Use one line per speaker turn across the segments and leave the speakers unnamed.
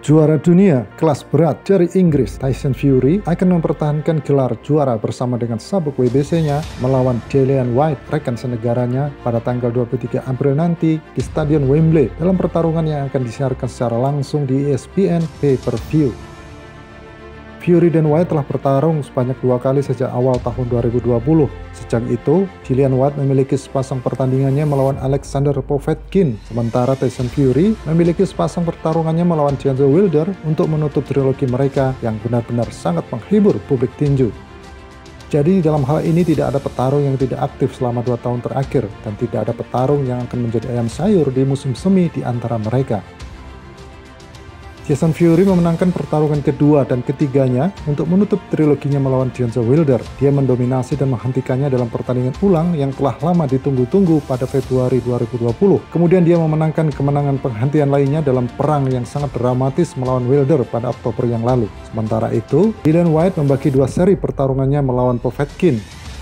Juara dunia kelas berat dari Inggris, Tyson Fury akan mempertahankan gelar juara bersama dengan sabuk WBC-nya melawan Dillian Whyte, rekan senegaranya, pada tanggal 23 April nanti di Stadion Wembley dalam pertarungan yang akan disiarkan secara langsung di ESPN Pay-Per-View. Fury dan Whyte telah bertarung sebanyak 2 kali sejak awal tahun 2020. Sejak itu, Dillian Whyte memiliki sepasang pertandingannya melawan Alexander Povetkin, sementara Tyson Fury memiliki sepasang pertarungannya melawan Deontay Wilder untuk menutup trilogi mereka yang benar-benar sangat menghibur publik tinju. Jadi dalam hal ini tidak ada petarung yang tidak aktif selama 2 tahun terakhir, dan tidak ada petarung yang akan menjadi ayam sayur di musim semi di antara mereka. Tyson Fury memenangkan pertarungan kedua dan ketiganya untuk menutup triloginya melawan Deontay Wilder. Dia mendominasi dan menghentikannya dalam pertandingan ulang yang telah lama ditunggu-tunggu pada Februari 2020. Kemudian dia memenangkan kemenangan penghentian lainnya dalam perang yang sangat dramatis melawan Wilder pada Oktober yang lalu. Sementara itu, Dillian Whyte membagi 2 seri pertarungannya melawan Povetkin.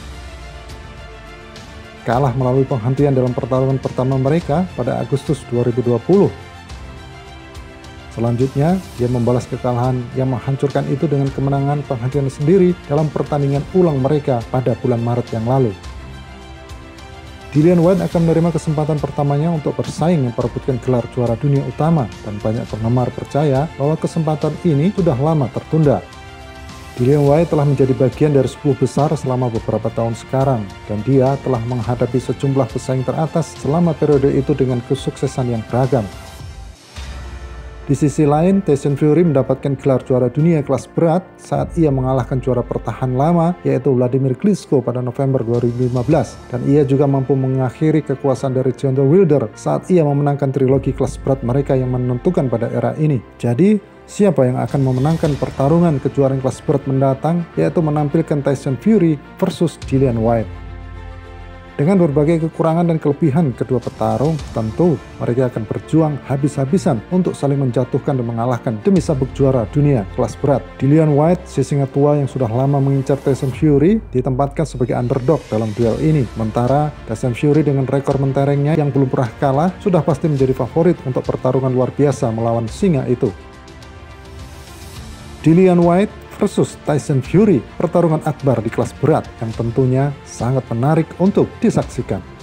Kalah melalui penghentian dalam pertarungan pertama mereka pada Agustus 2020. Selanjutnya, dia membalas kekalahan yang menghancurkan itu dengan kemenangan penghentian sendiri dalam pertandingan ulang mereka pada bulan Maret yang lalu. Dillian Whyte akan menerima kesempatan pertamanya untuk bersaing memperebutkan gelar juara dunia utama, dan banyak penggemar percaya bahwa kesempatan ini sudah lama tertunda. Dillian Whyte telah menjadi bagian dari 10 besar selama beberapa tahun sekarang, dan dia telah menghadapi sejumlah pesaing teratas selama periode itu dengan kesuksesan yang beragam. Di sisi lain, Tyson Fury mendapatkan gelar juara dunia kelas berat saat ia mengalahkan juara pertahan lama yaitu Wladimir Klitschko pada November 2015, dan ia juga mampu mengakhiri kekuasaan dari Deontay Wilder saat ia memenangkan trilogi kelas berat mereka yang menentukan pada era ini. Jadi, siapa yang akan memenangkan pertarungan kejuaraan kelas berat mendatang, yaitu menampilkan Tyson Fury versus Dillian Whyte. Dengan berbagai kekurangan dan kelebihan kedua petarung, tentu mereka akan berjuang habis-habisan untuk saling menjatuhkan dan mengalahkan demi sabuk juara dunia kelas berat. Dillian Whyte, si singa tua yang sudah lama mengincar Tyson Fury, ditempatkan sebagai underdog dalam duel ini. Sementara Tyson Fury dengan rekor menterengnya yang belum pernah kalah, sudah pasti menjadi favorit untuk pertarungan luar biasa melawan singa itu. Dillian Whyte versus Tyson Fury, pertarungan akbar di kelas berat yang tentunya sangat menarik untuk disaksikan.